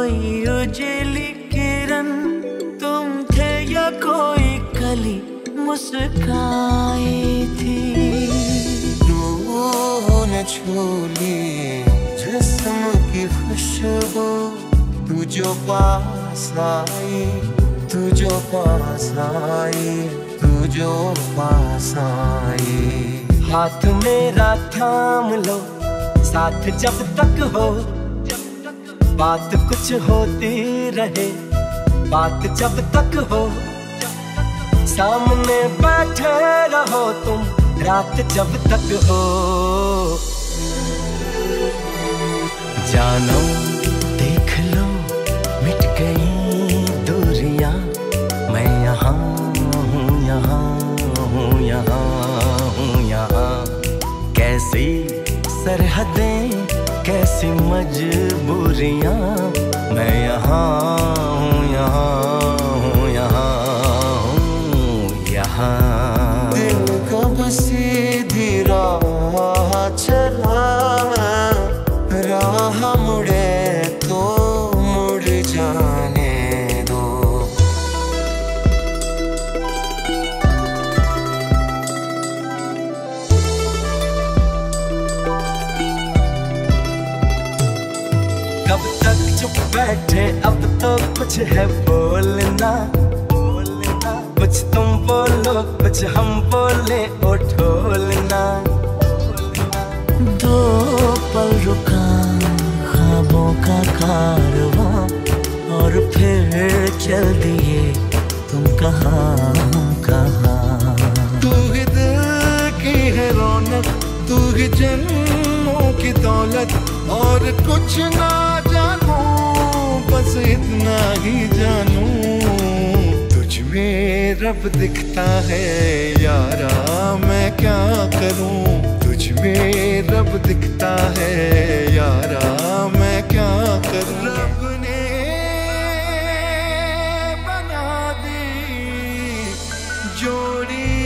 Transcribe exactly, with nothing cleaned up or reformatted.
कोई उजली किरण तुम थे या कोई कली मुस्काई थी। रूह ने छू ली जिस्म की खुशबू, तू जो पास आई, तू जो पास आई, तू जो पास आई। हाथ मेरा थाम लो साथ जब तक हो, बात कुछ होती रहे बात जब तक हो। सामने बैठे रहो तुम रात जब तक हो। जानो देख लो मिट गई दूरियां, मैं यहाँ हूँ यहाँ हूँ यहाँ हूँ यहाँ। कैसी सरहदें कैसी मजबूरियां, मैं यहाँ हूँ यहाँ हूँ यहाँ हूँ यहाँ। दिल कब सीधी राह चला, राह मुड़े तो मुड़ जाने दो। कब तक चुप बैठे अब तो कुछ है बोलना, बोलना कुछ तुम बोलो कुछ हम बोले ओ ढोलना। दो पल रुका ख्वाबों का कारवां और फिर चल दिए तुम कहाँ हम कहाँ। तू ही दिल की है रौनक, तू ही जन्मों की दौलत, और कुछ ना जानू बस इतना ही जानू। तुझ में रब दिखता है यारा मैं क्या करूं, तुझ में रब दिखता है यारा मैं क्या करूं। रब ने बना दी जोड़ी